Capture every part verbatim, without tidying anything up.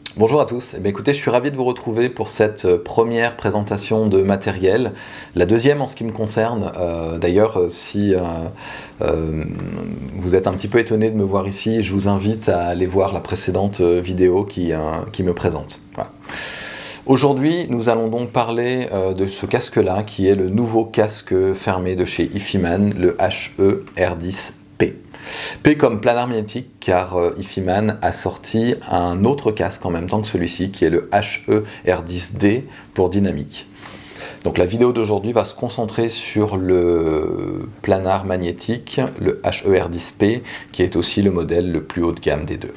Bonjour à tous, eh bien, écoutez, je suis ravi de vous retrouver pour cette première présentation de matériel, la deuxième en ce qui me concerne. Euh, D'ailleurs, si euh, euh, vous êtes un petit peu étonné de me voir ici, je vous invite à aller voir la précédente vidéo qui, euh, qui me présente. Voilà. Aujourd'hui, nous allons donc parler euh, de ce casque-là, qui est le nouveau casque fermé de chez Ifiman, le H E R dix P. P comme planar magnétique, car euh, Ifiman a sorti un autre casque en même temps que celui-ci, qui est le H E R dix D pour dynamique. Donc la vidéo d'aujourd'hui va se concentrer sur le planar magnétique, le H E R dix P, qui est aussi le modèle le plus haut de gamme des deux.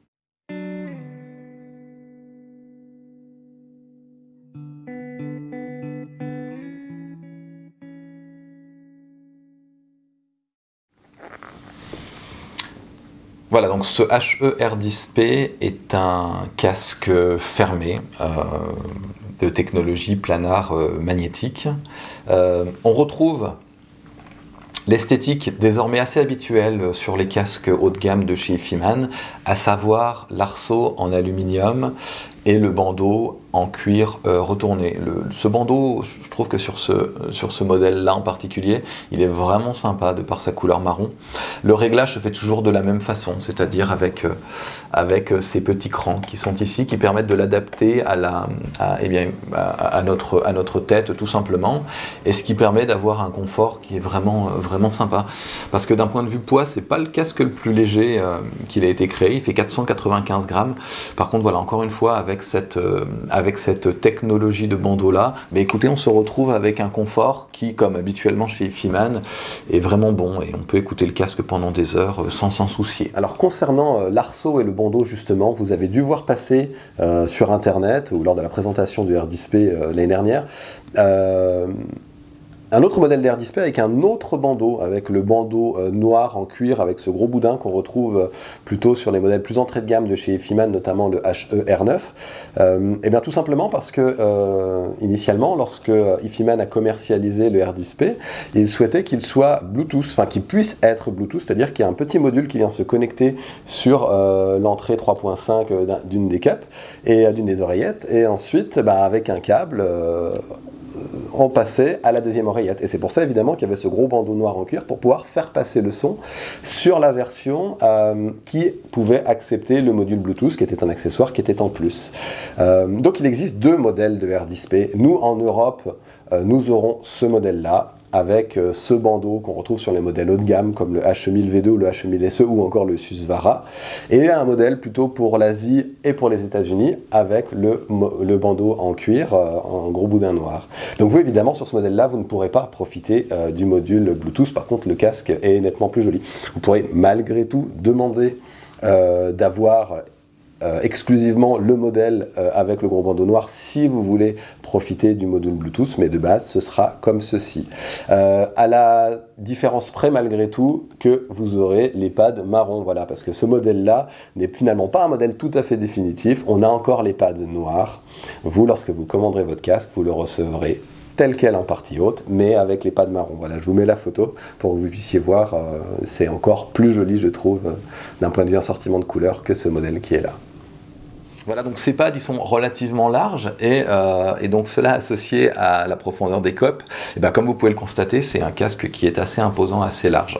Voilà, donc ce H E R dix P est un casque fermé euh, de technologie planar euh, magnétique. Euh, on retrouve l'esthétique désormais assez habituelle sur les casques haut de gamme de chez Ifiman, à savoir l'arceau en aluminium et le bandeau en cuir euh, retourné. Le, ce bandeau, je trouve que sur ce, sur ce modèle-là en particulier, il est vraiment sympa de par sa couleur marron. Le réglage se fait toujours de la même façon, c'est-à-dire avec, euh, avec ces petits crans qui sont ici, qui permettent de l'adapter à, la, à, eh bien, à, à, notre, à notre tête tout simplement, et ce qui permet d'avoir un confort qui est vraiment, vraiment sympa. Parce que d'un point de vue poids, c'est pas le casque le plus léger euh, qu'il a été créé, il fait quatre cent quatre-vingt-quinze grammes. Par contre, voilà, encore une fois, avec cette, euh, avec cette technologie de bandeau là, mais écoutez, on se retrouve avec un confort qui, comme habituellement chez Ifiman, est vraiment bon, et on peut écouter le casque pendant des heures euh, sans s'en soucier. Alors concernant euh, l'arceau et le bandeau justement, vous avez dû voir passer euh, sur internet ou lors de la présentation du R dix P euh, l'année dernière, euh, un autre modèle d'R dix P avec un autre bandeau, avec le bandeau euh, noir en cuir, avec ce gros boudin qu'on retrouve euh, plutôt sur les modèles plus entrée de gamme de chez Ifiman, notamment le H E R neuf. Euh, et bien tout simplement parce que, euh, initialement, lorsque Ifiman a commercialisé le R dix P, il souhaitait qu'il soit Bluetooth, enfin qu'il puisse être Bluetooth, c'est-à-dire qu'il y a un petit module qui vient se connecter sur euh, l'entrée trois point cinq d'une des capes et d'une des oreillettes, et ensuite, bah, avec un câble, euh, on passait à la deuxième oreillette. Et c'est pour ça évidemment qu'il y avait ce gros bandeau noir en cuir pour pouvoir faire passer le son sur la version euh, qui pouvait accepter le module Bluetooth, qui était un accessoire qui était en plus. Euh, donc il existe deux modèles de R dix P. Nous en Europe, euh, nous aurons ce modèle-là, avec euh, ce bandeau qu'on retrouve sur les modèles haut de gamme comme le H E mille V deux ou le H E mille S E ou encore le Susvara, et un modèle plutôt pour l'Asie et pour les États-Unis avec le, le bandeau en cuir euh, en gros boudin noir. Donc vous évidemment sur ce modèle-là vous ne pourrez pas profiter euh, du module Bluetooth, par contre le casque est nettement plus joli. Vous pourrez malgré tout demander euh, d'avoir Euh, exclusivement le modèle euh, avec le gros bandeau noir si vous voulez profiter du module Bluetooth, mais de base ce sera comme ceci. Euh, à la différence près malgré tout que vous aurez les pads marron, voilà, parce que ce modèle là n'est finalement pas un modèle tout à fait définitif. On a encore les pads noirs. Vous, lorsque vous commanderez votre casque, vous le recevrez tel quel en partie haute, mais avec les pads marron. Voilà, je vous mets la photo pour que vous puissiez voir. Euh, c'est encore plus joli, je trouve, euh, d'un point de vue assortiment de couleurs, que ce modèle qui est là. Voilà, donc ces pads ils sont relativement larges, et, euh, et donc cela associé à la profondeur des copes, et ben, comme vous pouvez le constater, c'est un casque qui est assez imposant, assez large.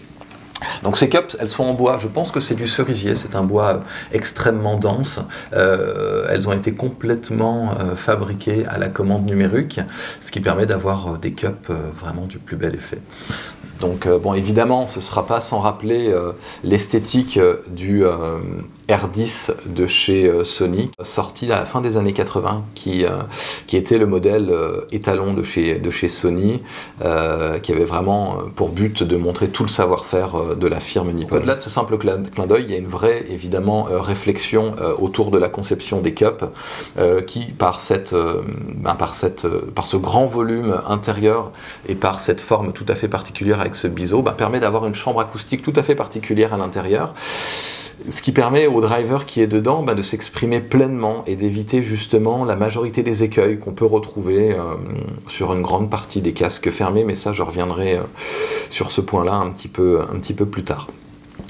Donc ces cups, elles sont en bois, je pense que c'est du cerisier, c'est un bois extrêmement dense. Euh, elles ont été complètement euh, fabriquées à la commande numérique, ce qui permet d'avoir des cups euh, vraiment du plus bel effet. Donc euh, bon, évidemment, ce ne sera pas sans rappeler euh, l'esthétique euh, du euh, R dix de chez euh, Sony, sorti à la fin des années quatre-vingt, qui, euh, qui était le modèle euh, étalon de chez, de chez Sony, euh, qui avait vraiment pour but de montrer tout le savoir-faire euh, de la firme Nippon. Au-delà de ce simple clin d'œil, il y a une vraie, évidemment, euh, réflexion euh, autour de la conception des cups, euh, qui, par, cette, euh, ben, par, cette, euh, par ce grand volume intérieur et par cette forme tout à fait particulière avec ce biseau, ben, permet d'avoir une chambre acoustique tout à fait particulière à l'intérieur. Ce qui permet au driver qui est dedans bah, de s'exprimer pleinement et d'éviter justement la majorité des écueils qu'on peut retrouver euh, sur une grande partie des casques fermés, mais ça je reviendrai euh, sur ce point-là un petit peu, un petit peu plus tard.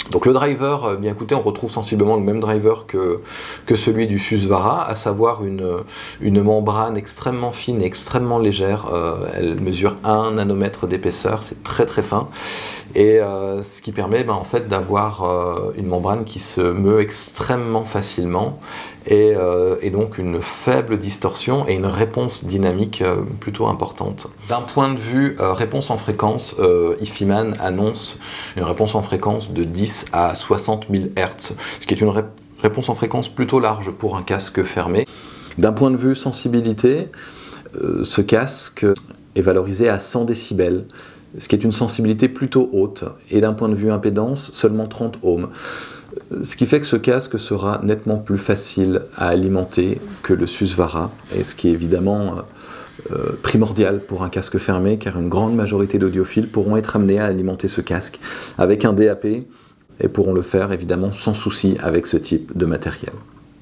Donc le driver, euh, bien écoutez, on retrouve sensiblement le même driver que, que celui du Susvara, à savoir une, une membrane extrêmement fine et extrêmement légère. Euh, elle mesure un nanomètre d'épaisseur, c'est très très fin. Et euh, ce qui permet ben, en fait d'avoir euh, une membrane qui se meut extrêmement facilement et, euh, et donc une faible distorsion et une réponse dynamique euh, plutôt importante. D'un point de vue euh, réponse en fréquence, euh, IFIMAN annonce une réponse en fréquence de dix à soixante mille hertz, ce qui est une ré réponse en fréquence plutôt large pour un casque fermé. D'un point de vue sensibilité, euh, ce casque est valorisé à cent décibels, ce qui est une sensibilité plutôt haute, et d'un point de vue impédance, seulement trente ohms. Ce qui fait que ce casque sera nettement plus facile à alimenter que le Susvara, et ce qui est évidemment euh, primordial pour un casque fermé, car une grande majorité d'audiophiles pourront être amenés à alimenter ce casque avec un D A P, et pourront le faire évidemment sans souci avec ce type de matériel.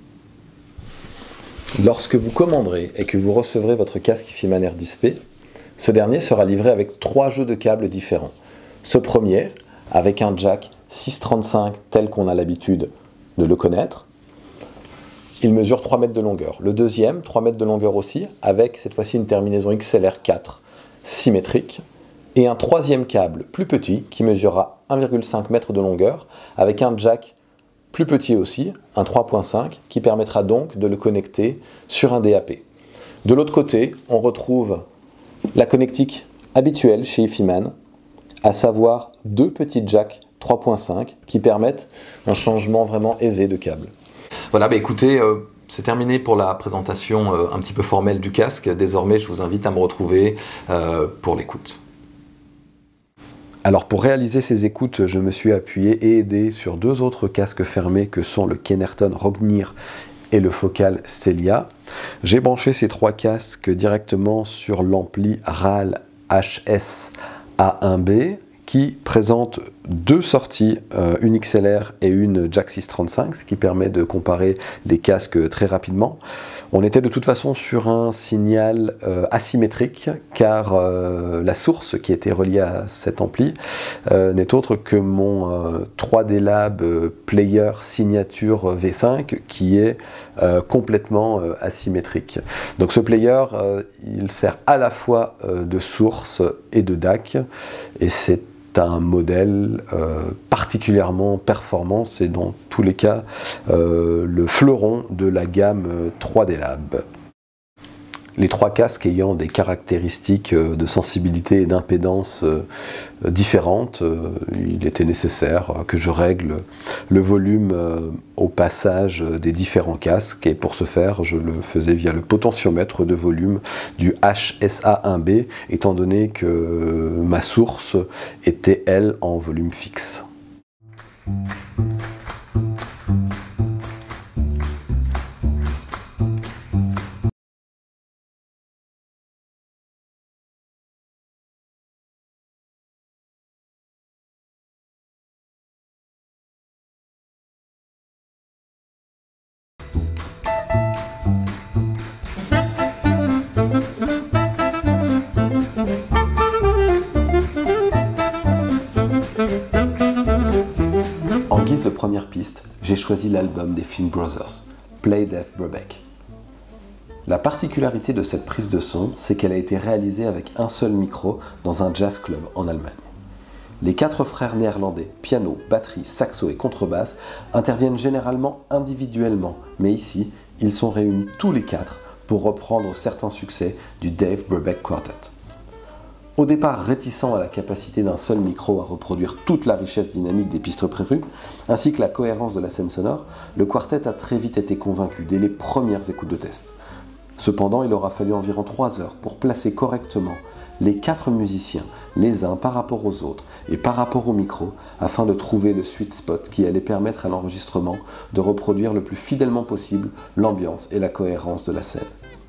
Lorsque vous commanderez et que vous recevrez votre casque IFIMAN Air Display, ce dernier sera livré avec trois jeux de câbles différents. Ce premier, avec un jack six trente-cinq tel qu'on a l'habitude de le connaître, il mesure trois mètres de longueur. Le deuxième, trois mètres de longueur aussi, avec cette fois-ci une terminaison X L R quatre symétrique. Et un troisième câble plus petit qui mesurera un virgule cinq mètres de longueur, avec un jack plus petit aussi, un trois point cinq, qui permettra donc de le connecter sur un D A P. De l'autre côté, on retrouve la connectique habituelle chez IFIMAN, à savoir deux petits jacks trois point cinq qui permettent un changement vraiment aisé de câble. Voilà, bah écoutez, euh, c'est terminé pour la présentation euh, un petit peu formelle du casque. Désormais, je vous invite à me retrouver euh, pour l'écoute. Alors pour réaliser ces écoutes, je me suis appuyé et aidé sur deux autres casques fermés que sont le Kenerton Rognir et le Focal Stelia. J'ai branché ces trois casques directement sur l'ampli R A L H S A un B qui présente deux sorties, euh, une X L R et une jack six trente-cinq, ce qui permet de comparer les casques très rapidement. On était de toute façon sur un signal euh, asymétrique, car euh, la source qui était reliée à cet ampli euh, n'est autre que mon euh, trois D Lab euh, Player Signature V cinq, qui est euh, complètement euh, asymétrique. Donc ce player, euh, il sert à la fois euh, de source et de D A C, et c'est un modèle euh, particulièrement performant, c'est dans tous les cas euh, le fleuron de la gamme trois D Lab. Les trois casques ayant des caractéristiques de sensibilité et d'impédance différentes, il était nécessaire que je règle le volume au passage des différents casques, et pour ce faire je le faisais via le potentiomètre de volume du H S A un B, étant donné que ma source était elle en volume fixe. En guise de première piste, j'ai choisi l'album des Finn Brothers, Play Dave Brubeck. La particularité de cette prise de son, c'est qu'elle a été réalisée avec un seul micro dans un jazz club en Allemagne. Les quatre frères néerlandais, piano, batterie, saxo et contrebasse, interviennent généralement individuellement, mais ici, ils sont réunis tous les quatre pour reprendre certains succès du Dave Brubeck Quartet. Au départ réticent à la capacité d'un seul micro à reproduire toute la richesse dynamique des pistes prévues, ainsi que la cohérence de la scène sonore, le quartet a très vite été convaincu dès les premières écoutes de test. Cependant, il aura fallu environ trois heures pour placer correctement les quatre musiciens, les uns par rapport aux autres et par rapport au micro, afin de trouver le sweet spot qui allait permettre à l'enregistrement de reproduire le plus fidèlement possible l'ambiance et la cohérence de la scène.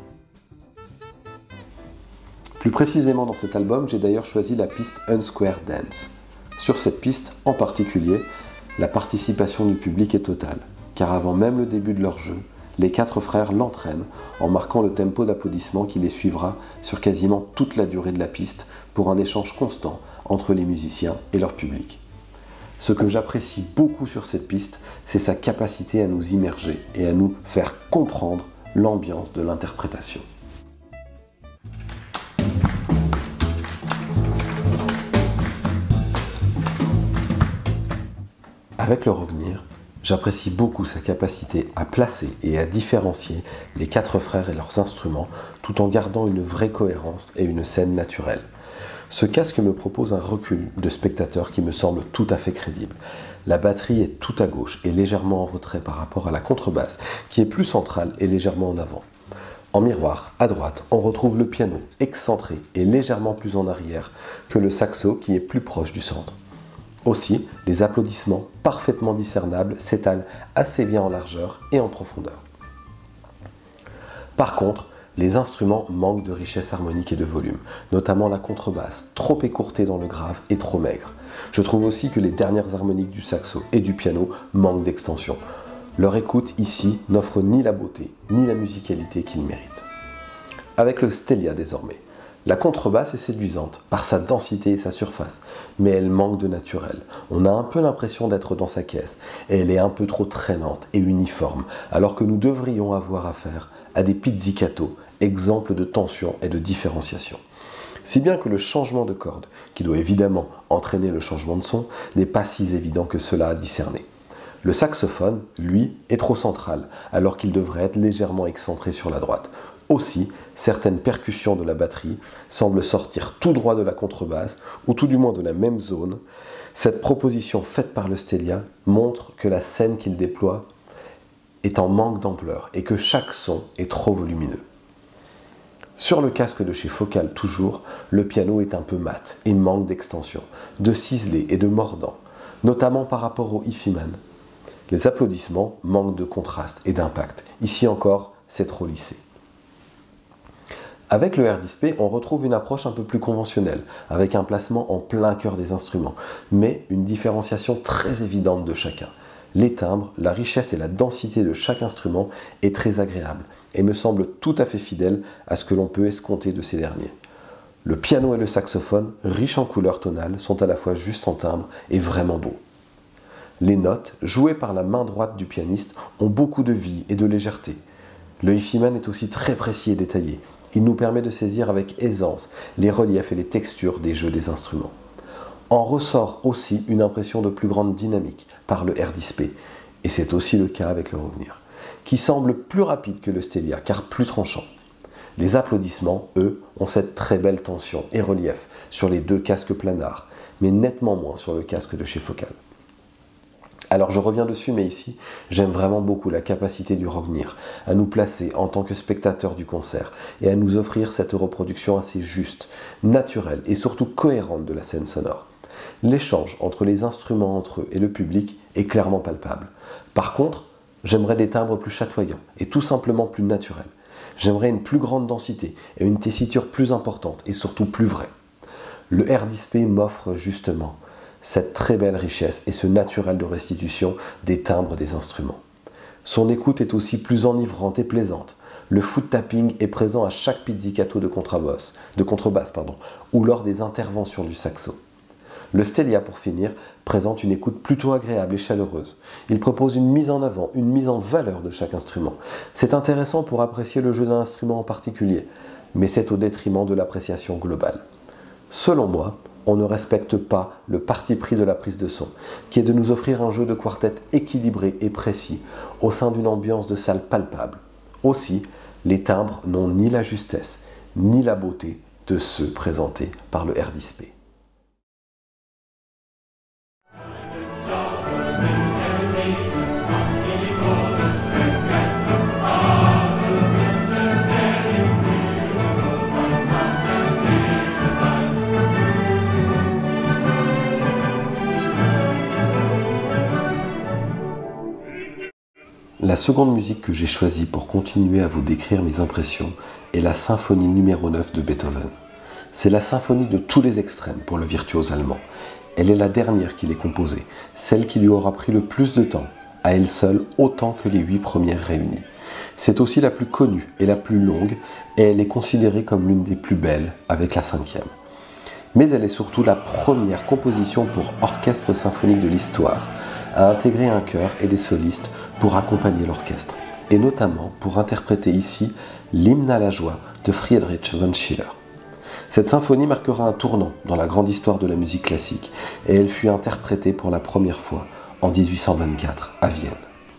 Plus précisément dans cet album, j'ai d'ailleurs choisi la piste Unsquare Dance. Sur cette piste en particulier, la participation du public est totale, car avant même le début de leur jeu, les quatre frères l'entraînent en marquant le tempo d'applaudissements qui les suivra sur quasiment toute la durée de la piste pour un échange constant entre les musiciens et leur public. Ce que j'apprécie beaucoup sur cette piste, c'est sa capacité à nous immerger et à nous faire comprendre l'ambiance de l'interprétation. Avec le Rognir, j'apprécie beaucoup sa capacité à placer et à différencier les quatre frères et leurs instruments tout en gardant une vraie cohérence et une scène naturelle. Ce casque me propose un recul de spectateur qui me semble tout à fait crédible. La batterie est tout à gauche et légèrement en retrait par rapport à la contrebasse qui est plus centrale et légèrement en avant. En miroir, à droite, on retrouve le piano excentré et légèrement plus en arrière que le saxo qui est plus proche du centre. Aussi, les applaudissements parfaitement discernables s'étalent assez bien en largeur et en profondeur. Par contre, les instruments manquent de richesse harmonique et de volume, notamment la contrebasse, trop écourtée dans le grave et trop maigre. Je trouve aussi que les dernières harmoniques du saxo et du piano manquent d'extension. Leur écoute ici n'offre ni la beauté, ni la musicalité qu'ils méritent. Avec le Stelia désormais, la contrebasse est séduisante par sa densité et sa surface, mais elle manque de naturel. On a un peu l'impression d'être dans sa caisse, et elle est un peu trop traînante et uniforme, alors que nous devrions avoir affaire à des pizzicato, exemples de tension et de différenciation. Si bien que le changement de corde, qui doit évidemment entraîner le changement de son, n'est pas si évident que cela à discerner. Le saxophone, lui, est trop central, alors qu'il devrait être légèrement excentré sur la droite. Aussi, certaines percussions de la batterie semblent sortir tout droit de la contrebasse, ou tout du moins de la même zone. Cette proposition faite par le Stelia montre que la scène qu'il déploie est en manque d'ampleur et que chaque son est trop volumineux. Sur le casque de chez Focal toujours, le piano est un peu mat et manque d'extension, de ciselé et de mordant, notamment par rapport au Hi-Fi-Man. Les applaudissements manquent de contraste et d'impact. Ici encore, c'est trop lissé. Avec le R dix P, on retrouve une approche un peu plus conventionnelle, avec un placement en plein cœur des instruments, mais une différenciation très évidente de chacun. Les timbres, la richesse et la densité de chaque instrument est très agréable et me semble tout à fait fidèle à ce que l'on peut escompter de ces derniers. Le piano et le saxophone, riches en couleurs tonales, sont à la fois justes en timbre et vraiment beaux. Les notes, jouées par la main droite du pianiste, ont beaucoup de vie et de légèreté. Le Hi-Fi-Man est aussi très précis et détaillé. Il nous permet de saisir avec aisance les reliefs et les textures des jeux des instruments. En ressort aussi une impression de plus grande dynamique par le R dix P, et c'est aussi le cas avec le Rognir, qui semble plus rapide que le Stelia, car plus tranchant. Les applaudissements, eux, ont cette très belle tension et relief sur les deux casques planards, mais nettement moins sur le casque de chez Focal. Alors je reviens dessus, mais ici, j'aime vraiment beaucoup la capacité du Rognir à nous placer en tant que spectateurs du concert et à nous offrir cette reproduction assez juste, naturelle et surtout cohérente de la scène sonore. L'échange entre les instruments entre eux et le public est clairement palpable. Par contre, j'aimerais des timbres plus chatoyants et tout simplement plus naturels. J'aimerais une plus grande densité et une tessiture plus importante et surtout plus vraie. Le R dix P m'offre justement cette très belle richesse et ce naturel de restitution des timbres des instruments. Son écoute est aussi plus enivrante et plaisante. Le foot tapping est présent à chaque pizzicato de contrebasse, de contrebasse pardon, ou lors des interventions du saxo. Le Stelia, pour finir, présente une écoute plutôt agréable et chaleureuse. Il propose une mise en avant, une mise en valeur de chaque instrument. C'est intéressant pour apprécier le jeu d'un instrument en particulier, mais c'est au détriment de l'appréciation globale. Selon moi, on ne respecte pas le parti pris de la prise de son, qui est de nous offrir un jeu de quartet équilibré et précis, au sein d'une ambiance de salle palpable. Aussi, les timbres n'ont ni la justesse, ni la beauté de ceux présentés par le R dix P. La seconde musique que j'ai choisie pour continuer à vous décrire mes impressions est la symphonie numéro neuf de Beethoven. C'est la symphonie de tous les extrêmes pour le virtuose allemand. Elle est la dernière qu'il ait composée, celle qui lui aura pris le plus de temps, à elle seule autant que les huit premières réunies. C'est aussi la plus connue et la plus longue, et elle est considérée comme l'une des plus belles avec la cinquième. Mais elle est surtout la première composition pour orchestre symphonique de l'histoire à intégrer un chœur et des solistes pour accompagner l'orchestre, et notamment pour interpréter ici l'hymne à la joie de Friedrich von Schiller. Cette symphonie marquera un tournant dans la grande histoire de la musique classique, et elle fut interprétée pour la première fois en mille huit cent vingt-quatre à Vienne.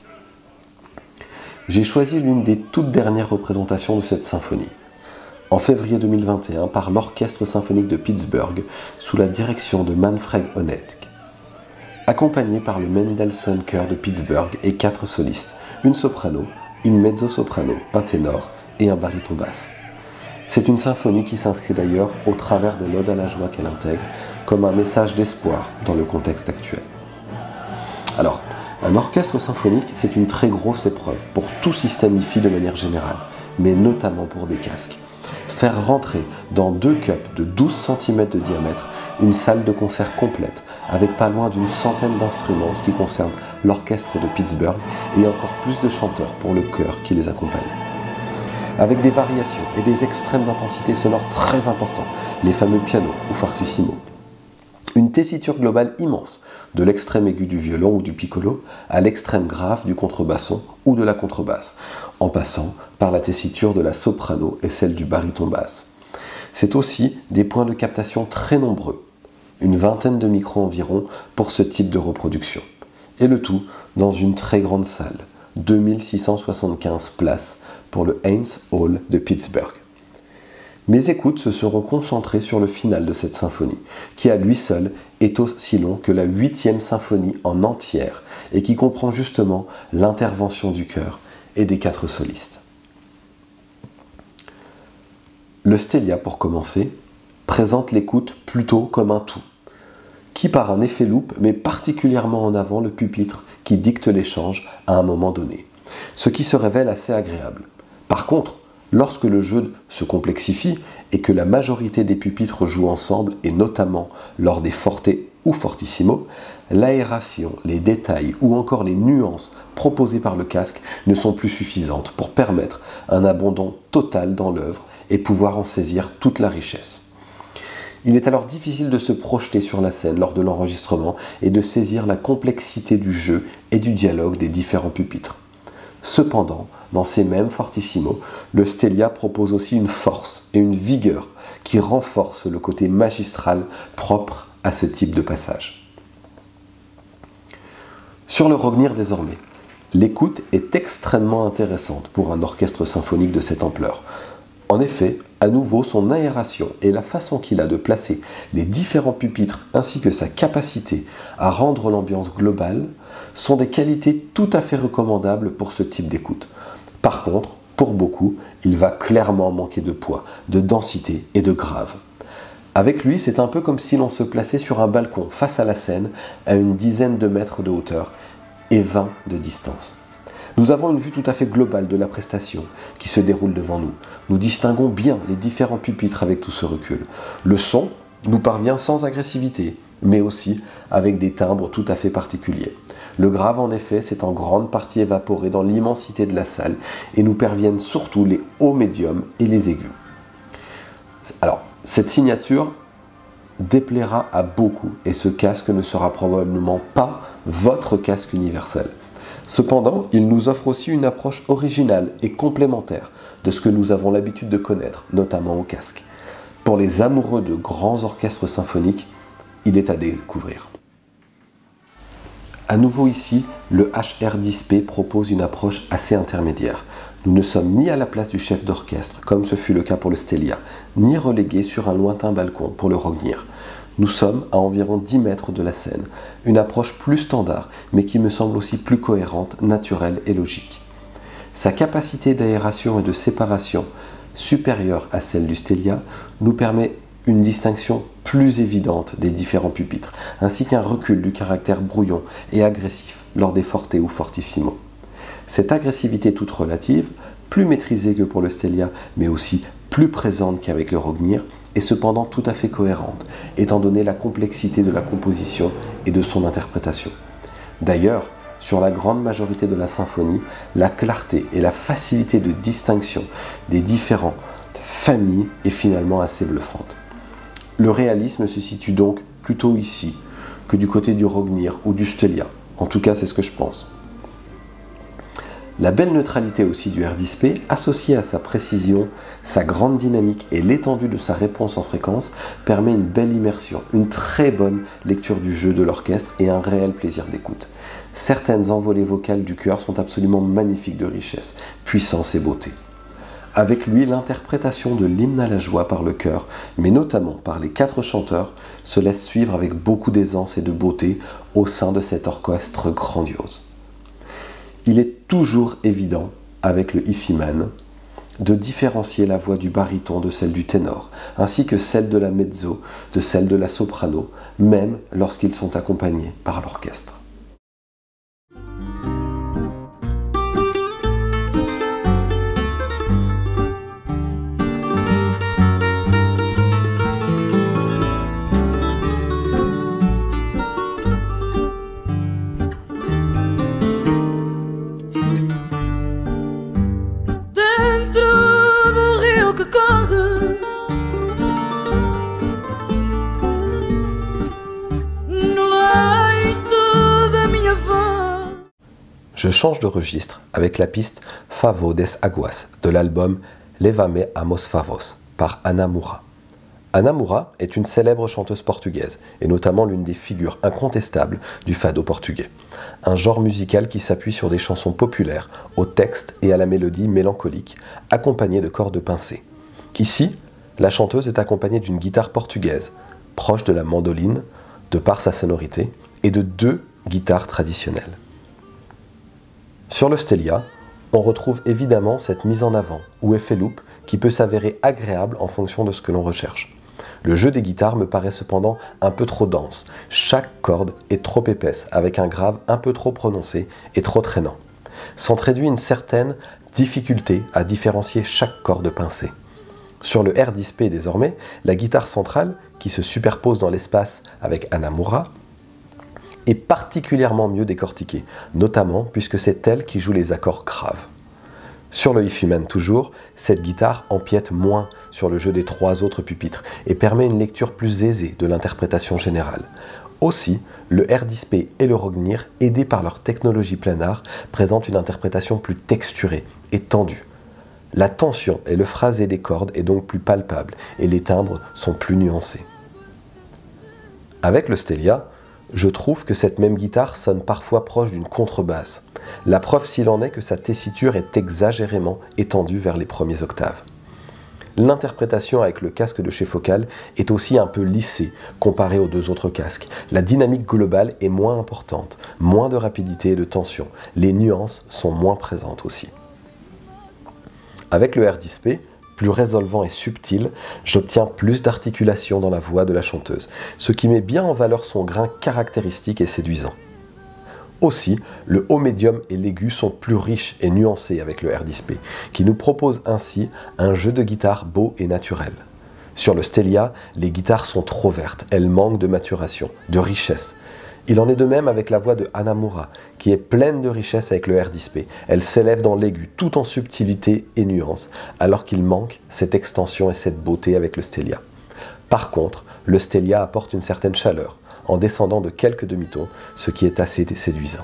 J'ai choisi l'une des toutes dernières représentations de cette symphonie, en février deux mille vingt et un par l'Orchestre symphonique de Pittsburgh sous la direction de Manfred Honeck, accompagné par le Mendelssohn Chœur de Pittsburgh et quatre solistes, une soprano, une mezzo-soprano, un ténor et un baryton basse. C'est une symphonie qui s'inscrit d'ailleurs au travers de l'Ode à la joie qu'elle intègre comme un message d'espoir dans le contexte actuel. Alors, un orchestre symphonique, c'est une très grosse épreuve pour tout système I F I de manière générale, mais notamment pour des casques. Faire rentrer dans deux cups de douze centimètres de diamètre une salle de concert complète avec pas loin d'une centaine d'instruments, ce qui concerne l'orchestre de Pittsburgh, et encore plus de chanteurs pour le chœur qui les accompagne. Avec des variations et des extrêmes d'intensité sonore très importants, les fameux pianos ou fortissimo. Une tessiture globale immense, de l'extrême aigu du violon ou du piccolo à l'extrême grave du contrebasson ou de la contrebasse, en passant par la tessiture de la soprano et celle du baryton basse. C'est aussi des points de captation très nombreux, une vingtaine de micros environ pour ce type de reproduction. Et le tout dans une très grande salle, deux mille six cent soixante-quinze places pour le Heinz Hall de Pittsburgh. Mes écoutes se seront concentrées sur le final de cette symphonie, qui à lui seul est aussi long que la huitième symphonie en entière et qui comprend justement l'intervention du chœur et des quatre solistes. Le Stelia, pour commencer, présente l'écoute plutôt comme un tout, qui par un effet loupe met particulièrement en avant le pupitre qui dicte l'échange à un moment donné, ce qui se révèle assez agréable. Par contre, lorsque le jeu se complexifie et que la majorité des pupitres jouent ensemble, et notamment lors des forte ou fortissimo, l'aération, les détails ou encore les nuances proposées par le casque ne sont plus suffisantes pour permettre un abandon total dans l'œuvre et pouvoir en saisir toute la richesse. Il est alors difficile de se projeter sur la scène lors de l'enregistrement et de saisir la complexité du jeu et du dialogue des différents pupitres. Cependant, dans ces mêmes fortissimo, le Stelia propose aussi une force et une vigueur qui renforcent le côté magistral propre à ce type de passage. Sur le Rognir désormais, l'écoute est extrêmement intéressante pour un orchestre symphonique de cette ampleur. En effet, à nouveau, son aération et la façon qu'il a de placer les différents pupitres ainsi que sa capacité à rendre l'ambiance globale sont des qualités tout à fait recommandables pour ce type d'écoute. Par contre, pour beaucoup, il va clairement manquer de poids, de densité et de grave. Avec lui, c'est un peu comme si l'on se plaçait sur un balcon face à la scène à une dizaine de mètres de hauteur et vingt de distance. Nous avons une vue tout à fait globale de la prestation qui se déroule devant nous. Nous distinguons bien les différents pupitres avec tout ce recul. Le son nous parvient sans agressivité, mais aussi avec des timbres tout à fait particuliers. Le grave, en effet, s'est en grande partie évaporé dans l'immensité de la salle et nous parviennent surtout les hauts médiums et les aigus. Alors, cette signature déplaira à beaucoup et ce casque ne sera probablement pas votre casque universel. Cependant, il nous offre aussi une approche originale et complémentaire de ce que nous avons l'habitude de connaître, notamment au casque. Pour les amoureux de grands orchestres symphoniques, il est à découvrir. À nouveau ici, le H R dix P propose une approche assez intermédiaire. Nous ne sommes ni à la place du chef d'orchestre, comme ce fut le cas pour le Stelia, ni relégués sur un lointain balcon pour le Rognir. Nous sommes à environ dix mètres de la scène, une approche plus standard, mais qui me semble aussi plus cohérente, naturelle et logique. Sa capacité d'aération et de séparation, supérieure à celle du Stelia, nous permet une distinction plus évidente des différents pupitres, ainsi qu'un recul du caractère brouillon et agressif lors des forte ou fortissimo. Cette agressivité toute relative, plus maîtrisée que pour le Stelia, mais aussi plus présente qu'avec le Rognir, est cependant tout à fait cohérente, étant donné la complexité de la composition et de son interprétation. D'ailleurs, sur la grande majorité de la symphonie, la clarté et la facilité de distinction des différentes familles est finalement assez bluffante. Le réalisme se situe donc plutôt ici que du côté du Rognir ou du Stelia. En tout cas, c'est ce que je pense. La belle neutralité aussi du R dix P, associée à sa précision, sa grande dynamique et l'étendue de sa réponse en fréquence, permet une belle immersion, une très bonne lecture du jeu de l'orchestre et un réel plaisir d'écoute. Certaines envolées vocales du chœur sont absolument magnifiques de richesse, puissance et beauté. Avec lui, l'interprétation de l'hymne à la joie par le chœur, mais notamment par les quatre chanteurs, se laisse suivre avec beaucoup d'aisance et de beauté au sein de cet orchestre grandiose. Il est toujours évident, avec le Ifiman, de différencier la voix du baryton de celle du ténor, ainsi que celle de la mezzo de celle de la soprano, même lorsqu'ils sont accompagnés par l'orchestre. Je change de registre avec la piste Favo des Aguas de l'album Leva-me a Mos Favos par Ana Moura. Ana Moura est une célèbre chanteuse portugaise et notamment l'une des figures incontestables du fado portugais. Un genre musical qui s'appuie sur des chansons populaires, au texte et à la mélodie mélancolique, accompagnées de cordes pincées. Ici, la chanteuse est accompagnée d'une guitare portugaise, proche de la mandoline, de par sa sonorité, et de deux guitares traditionnelles. Sur le Stelia, on retrouve évidemment cette mise en avant, ou effet loop, qui peut s'avérer agréable en fonction de ce que l'on recherche. Le jeu des guitares me paraît cependant un peu trop dense. Chaque corde est trop épaisse, avec un grave un peu trop prononcé et trop traînant. S'entraînit une certaine difficulté à différencier chaque corde pincée. Sur le R dix P désormais, la guitare centrale, qui se superpose dans l'espace avec Ana Moura, est particulièrement mieux décortiquée, notamment puisque c'est elle qui joue les accords graves. Sur le Ifiman toujours, cette guitare empiète moins sur le jeu des trois autres pupitres et permet une lecture plus aisée de l'interprétation générale. Aussi, le R dix P et le Rognir, aidés par leur technologie planar, présentent une interprétation plus texturée et tendue. La tension et le phrasé des cordes est donc plus palpable et les timbres sont plus nuancés. Avec le Stelia, je trouve que cette même guitare sonne parfois proche d'une contrebasse. La preuve s'il en est que sa tessiture est exagérément étendue vers les premiers octaves. L'interprétation avec le casque de chez Focal est aussi un peu lissée comparée aux deux autres casques. La dynamique globale est moins importante, moins de rapidité et de tension. Les nuances sont moins présentes aussi. Avec le R dix P, plus résolvant et subtil, j'obtiens plus d'articulation dans la voix de la chanteuse, ce qui met bien en valeur son grain caractéristique et séduisant. Aussi, le haut médium et l'aigu sont plus riches et nuancés avec le R dix P, qui nous propose ainsi un jeu de guitare beau et naturel. Sur le Stelia, les guitares sont trop vertes, elles manquent de maturation, de richesse. Il en est de même avec la voix de Ana Moura, qui est pleine de richesse avec le R dix P. Elle s'élève dans l'aigu, tout en subtilité et nuance, alors qu'il manque cette extension et cette beauté avec le Stelia. Par contre, le Stelia apporte une certaine chaleur, en descendant de quelques demi-tons, ce qui est assez séduisant.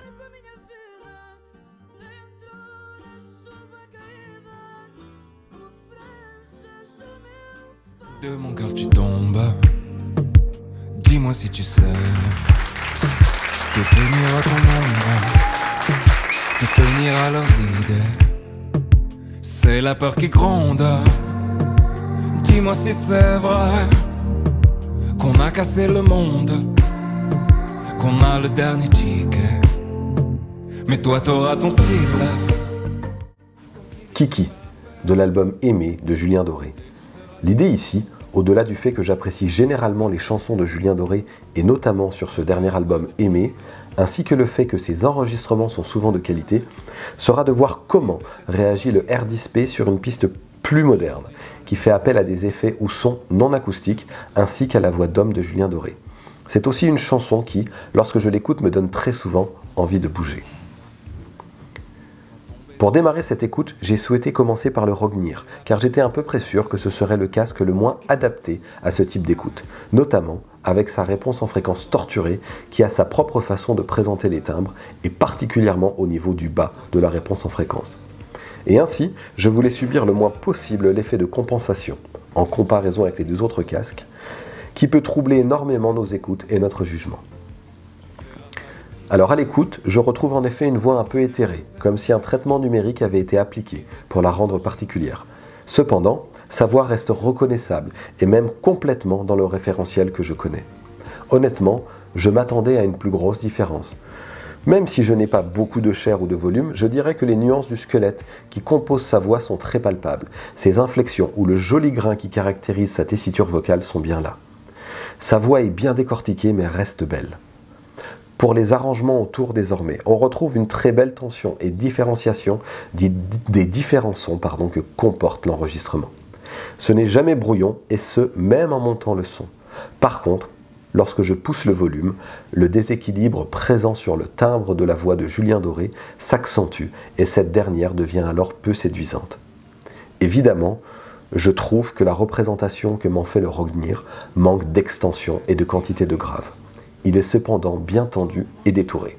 De mon cœur tu tombes, dis-moi si tu sais te tenir à ton ombre, te tenir à leurs idées. C'est la peur qui gronde, dis-moi si c'est vrai qu'on a cassé le monde, qu'on a le dernier ticket, mais toi t'auras ton style. Kiki, de l'album Aimé de Julien Doré. L'idée ici, au-delà du fait que j'apprécie généralement les chansons de Julien Doré, et notamment sur ce dernier album Aimé, ainsi que le fait que ses enregistrements sont souvent de qualité, sera de voir comment réagit le R dix P sur une piste plus moderne, qui fait appel à des effets ou sons non acoustiques, ainsi qu'à la voix d'homme de Julien Doré. C'est aussi une chanson qui, lorsque je l'écoute, me donne très souvent envie de bouger. Pour démarrer cette écoute, j'ai souhaité commencer par le Rognir, car j'étais un peu près sûr que ce serait le casque le moins adapté à ce type d'écoute, notamment avec sa réponse en fréquence torturée qui a sa propre façon de présenter les timbres et particulièrement au niveau du bas de la réponse en fréquence. Et ainsi, je voulais subir le moins possible l'effet de compensation, en comparaison avec les deux autres casques, qui peut troubler énormément nos écoutes et notre jugement. Alors à l'écoute, je retrouve en effet une voix un peu éthérée, comme si un traitement numérique avait été appliqué pour la rendre particulière. Cependant, sa voix reste reconnaissable et même complètement dans le référentiel que je connais. Honnêtement, je m'attendais à une plus grosse différence. Même si je n'ai pas beaucoup de chair ou de volume, je dirais que les nuances du squelette qui composent sa voix sont très palpables. Ses inflexions ou le joli grain qui caractérise sa tessiture vocale sont bien là. Sa voix est bien décortiquée mais reste belle. Pour les arrangements autour désormais, on retrouve une très belle tension et différenciation des, des différents sons pardon, que comporte l'enregistrement. Ce n'est jamais brouillon, et ce, même en montant le son. Par contre, lorsque je pousse le volume, le déséquilibre présent sur le timbre de la voix de Julien Doré s'accentue, et cette dernière devient alors peu séduisante. Évidemment, je trouve que la représentation que m'en fait le Rognir manque d'extension et de quantité de grave. Il est cependant bien tendu et détouré.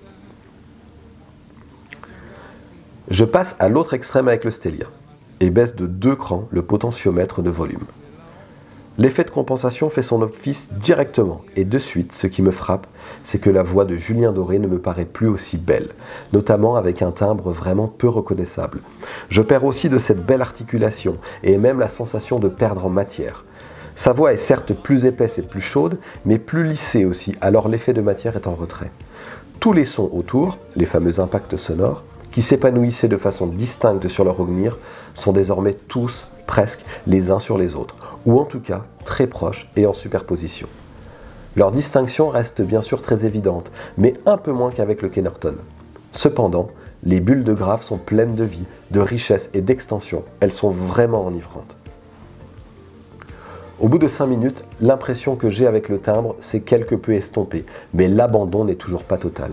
Je passe à l'autre extrême avec le Stelia et baisse de deux crans le potentiomètre de volume. L'effet de compensation fait son office directement et de suite, ce qui me frappe, c'est que la voix de Julien Doré ne me paraît plus aussi belle, notamment avec un timbre vraiment peu reconnaissable. Je perds aussi de cette belle articulation et même la sensation de perdre en matière. Sa voix est certes plus épaisse et plus chaude, mais plus lissée aussi, alors l'effet de matière est en retrait. Tous les sons autour, les fameux impacts sonores, qui s'épanouissaient de façon distincte sur le Rognir, sont désormais tous, presque, les uns sur les autres, ou en tout cas très proches et en superposition. Leur distinction reste bien sûr très évidente, mais un peu moins qu'avec le Kenorton. Cependant, les bulles de grave sont pleines de vie, de richesse et d'extension, elles sont vraiment enivrantes. Au bout de cinq minutes, l'impression que j'ai avec le timbre s'est quelque peu estompée, mais l'abandon n'est toujours pas total.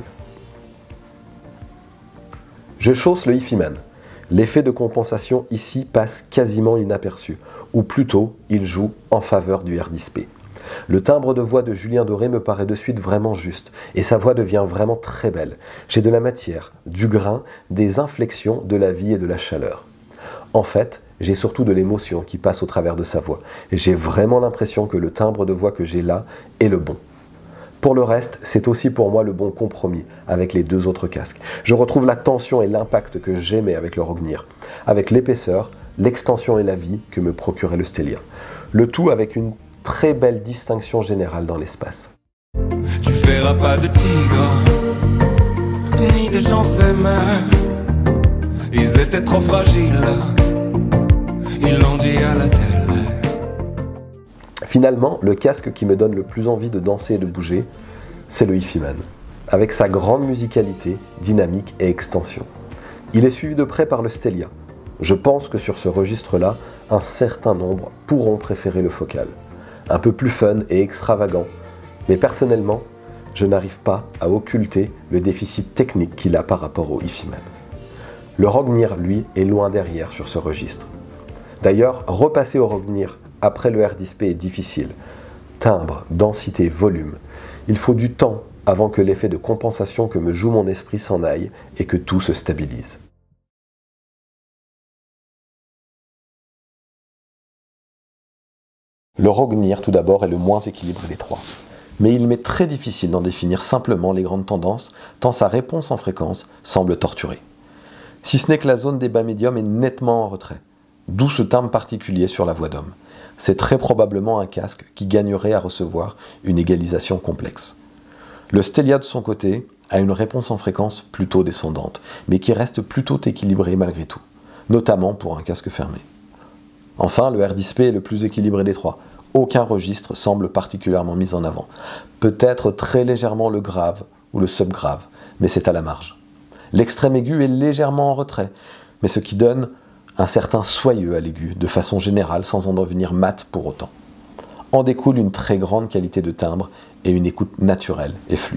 Je chausse le Hi-Fi-Man. L'effet de compensation ici passe quasiment inaperçu, ou plutôt, il joue en faveur du R dix P. Le timbre de voix de Julien Doré me paraît de suite vraiment juste, et sa voix devient vraiment très belle. J'ai de la matière, du grain, des inflexions, de la vie et de la chaleur. En fait, j'ai surtout de l'émotion qui passe au travers de sa voix, et j'ai vraiment l'impression que le timbre de voix que j'ai là est le bon. Pour le reste, c'est aussi pour moi le bon compromis avec les deux autres casques. Je retrouve la tension et l'impact que j'aimais avec le Rognir, avec l'épaisseur, l'extension et la vie que me procurait le Stelia. Le tout avec une très belle distinction générale dans l'espace. Tu feras pas de tigre, ni de gens s'aimaient. Ils étaient trop fragiles, ils l'ont dit à la télé. Finalement, le casque qui me donne le plus envie de danser et de bouger, c'est le Hi-Fi-Man, avec sa grande musicalité, dynamique et extension. Il est suivi de près par le Stelia. Je pense que sur ce registre-là, un certain nombre pourront préférer le Focal. Un peu plus fun et extravagant, mais personnellement, je n'arrive pas à occulter le déficit technique qu'il a par rapport au Hi-Fi-Man. Le Rognir, lui, est loin derrière sur ce registre. D'ailleurs, repasser au Rognir après le R dix P est difficile. Timbre, densité, volume. Il faut du temps avant que l'effet de compensation que me joue mon esprit s'en aille et que tout se stabilise. Le Rognir, tout d'abord, est le moins équilibré des trois. Mais il m'est très difficile d'en définir simplement les grandes tendances, tant sa réponse en fréquence semble torturée. Si ce n'est que la zone des bas médiums est nettement en retrait, d'où ce timbre particulier sur la voix d'homme. C'est très probablement un casque qui gagnerait à recevoir une égalisation complexe. Le Stelia de son côté a une réponse en fréquence plutôt descendante, mais qui reste plutôt équilibrée malgré tout, notamment pour un casque fermé. Enfin, le R dix P est le plus équilibré des trois. Aucun registre semble particulièrement mis en avant. Peut-être très légèrement le grave ou le subgrave, mais c'est à la marge. L'extrême aigu est légèrement en retrait, mais ce qui donne un certain soyeux à l'aigu, de façon générale, sans en devenir mat pour autant. En découle une très grande qualité de timbre et une écoute naturelle et fluide.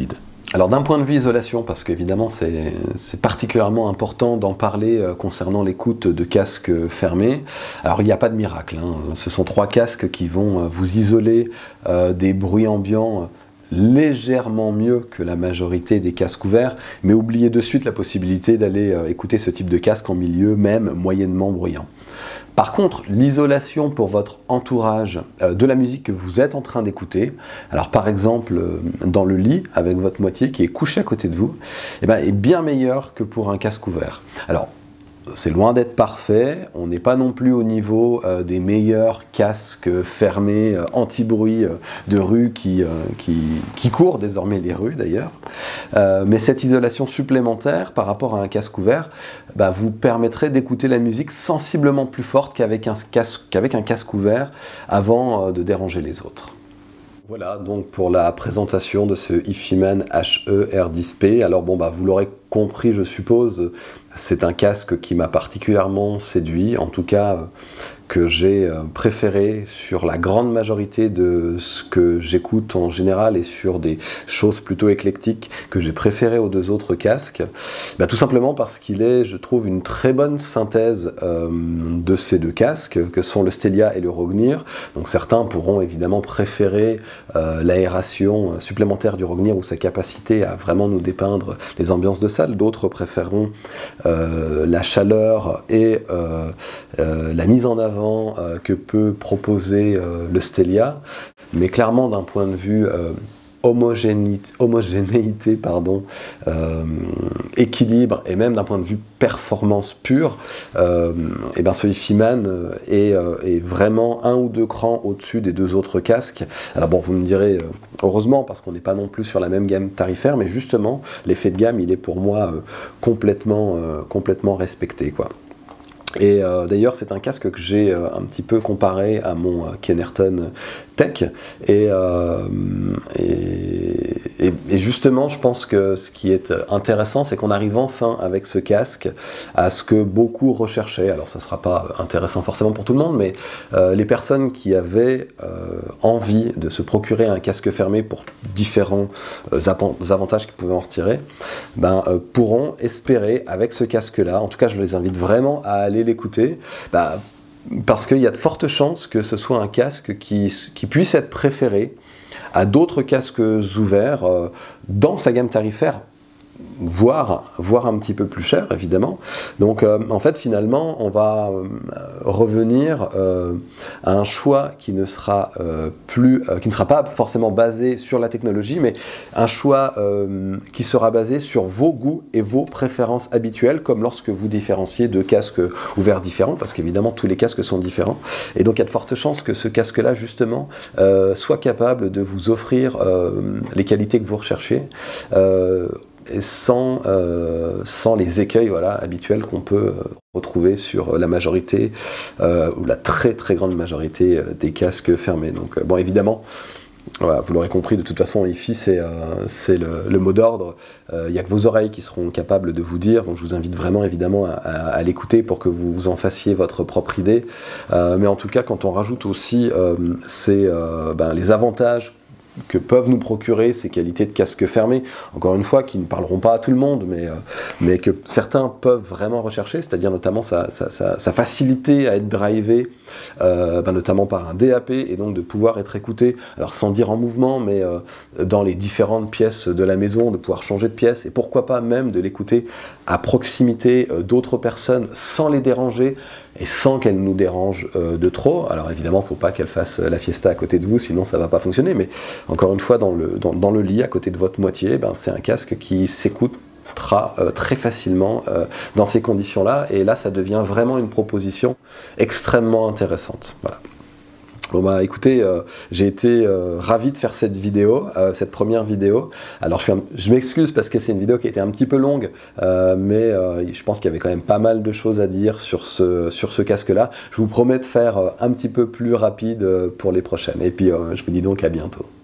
Alors d'un point de vue isolation, parce qu'évidemment c'est particulièrement important d'en parler euh, concernant l'écoute de casques fermés, alors il n'y a pas de miracle, hein. Ce sont trois casques qui vont euh, vous isoler euh, des bruits ambiants légèrement mieux que la majorité des casques ouverts, mais oubliez de suite la possibilité d'aller euh, écouter ce type de casque en milieu même moyennement bruyant. Par contre, l'isolation pour votre entourage euh, de la musique que vous êtes en train d'écouter, alors par exemple euh, dans le lit avec votre moitié qui est couché à côté de vous, eh ben, est bien meilleure que pour un casque ouvert. Alors, c'est loin d'être parfait, on n'est pas non plus au niveau euh, des meilleurs casques fermés, euh, anti-bruit euh, de rue qui, euh, qui, qui courent désormais les rues d'ailleurs. Euh, mais cette isolation supplémentaire par rapport à un casque ouvert bah, vous permettrait d'écouter la musique sensiblement plus forte qu'avec un, qu'avec un casque ouvert avant euh, de déranger les autres. Voilà donc pour la présentation de ce Ifiman H E R dix P. Alors bon bah vous l'aurez compris je suppose, c'est un casque qui m'a particulièrement séduit, en tout cas euh, que j'ai euh, préféré sur la grande majorité de ce que j'écoute en général et sur des choses plutôt éclectiques que j'ai préféré aux deux autres casques. Bah, tout simplement parce qu'il est, je trouve, une très bonne synthèse euh, de ces deux casques que sont le Stelia et le Rognir. Donc certains pourront évidemment préférer euh, l'aération supplémentaire du Rognir ou sa capacité à vraiment nous dépeindre les ambiances de salle, d'autres préféreront Euh, la chaleur et euh, euh, la mise en avant euh, que peut proposer euh, le Stelia, mais clairement d'un point de vue euh, homogénéité, homogénéité pardon, euh, équilibre et même d'un point de vue performance pure, euh, et ben ce Ifiman est, euh, est vraiment un ou deux crans au-dessus des deux autres casques. Alors bon, vous me direz, euh, heureusement, parce qu'on n'est pas non plus sur la même gamme tarifaire, mais justement, l'effet de gamme, il est pour moi euh, complètement, euh, complètement respecté, quoi. Et euh, d'ailleurs c'est un casque que j'ai euh, un petit peu comparé à mon euh, Kenerton Tech et, euh, et, et, et justement je pense que ce qui est intéressant c'est qu'on arrive enfin avec ce casque à ce que beaucoup recherchaient. Alors ça ne sera pas intéressant forcément pour tout le monde, mais euh, les personnes qui avaient euh, envie de se procurer un casque fermé pour différents euh, avantages qu'ils pouvaient en retirer, ben, euh, pourront espérer avec ce casque là, en tout cas je les invite vraiment à aller l'écouter, bah, parce qu'il y a de fortes chances que ce soit un casque qui, qui puisse être préféré à d'autres casques ouverts euh, dans sa gamme tarifaire, voire, voire un petit peu plus cher évidemment. Donc euh, en fait finalement on va euh, revenir euh, à un choix qui ne sera euh, plus, euh, qui ne sera pas forcément basé sur la technologie, mais un choix euh, qui sera basé sur vos goûts et vos préférences habituelles, comme lorsque vous différenciez deux casques ouverts différents, parce qu'évidemment tous les casques sont différents, et donc il y a de fortes chances que ce casque là justement euh, soit capable de vous offrir euh, les qualités que vous recherchez, euh, Sans, euh, sans les écueils voilà, habituels qu'on peut euh, retrouver sur la majorité euh, ou la très très grande majorité euh, des casques fermés. Donc euh, bon évidemment, voilà, vous l'aurez compris, de toute façon l'I F I c'est euh, le, le mot d'ordre, il euh, n'y a que vos oreilles qui seront capables de vous dire, donc je vous invite vraiment évidemment à, à, à l'écouter pour que vous vous en fassiez votre propre idée, euh, mais en tout cas quand on rajoute aussi euh, ces, euh, ben, les avantages que peuvent nous procurer ces qualités de casque fermé, encore une fois, qui ne parleront pas à tout le monde, mais, euh, mais que certains peuvent vraiment rechercher, c'est-à-dire notamment sa, sa, sa, sa facilité à être drivé, euh, ben notamment par un D A P, et donc de pouvoir être écouté, alors sans dire en mouvement, mais euh, dans les différentes pièces de la maison, de pouvoir changer de pièce, et pourquoi pas même de l'écouter à proximité euh, d'autres personnes, sans les déranger, et sans qu'elle nous dérange euh, de trop. Alors évidemment, il ne faut pas qu'elle fasse la fiesta à côté de vous, sinon ça ne va pas fonctionner, mais encore une fois, dans le, dans, dans le lit, à côté de votre moitié, ben, c'est un casque qui s'écoutera euh, très facilement euh, dans ces conditions-là, et là, ça devient vraiment une proposition extrêmement intéressante. Voilà. Bon bah écoutez, euh, j'ai été euh, ravi de faire cette vidéo, euh, cette première vidéo. Alors je, suis un, je m'excuse parce que c'est une vidéo qui était un petit peu longue, euh, mais euh, je pense qu'il y avait quand même pas mal de choses à dire sur ce, sur ce casque-là. Je vous promets de faire euh, un petit peu plus rapide euh, pour les prochaines. Et puis euh, je vous dis donc à bientôt.